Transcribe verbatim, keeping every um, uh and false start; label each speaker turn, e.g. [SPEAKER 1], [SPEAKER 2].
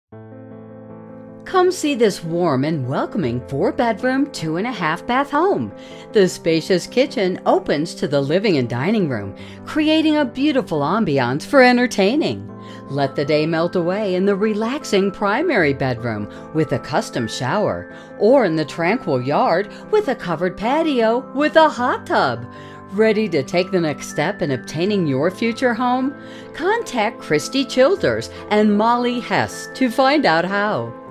[SPEAKER 1] Come see this warm and welcoming four-bedroom, two-and-a-half-bath home. The spacious kitchen opens to the living and dining room, creating a beautiful ambiance for entertaining. Let the day melt away in the relaxing primary bedroom with a custom shower, or in the tranquil yard with a covered patio with a hot tub. Ready to take the next step in obtaining your future home? Contact Kristy Childers and Molly Hess to find out how.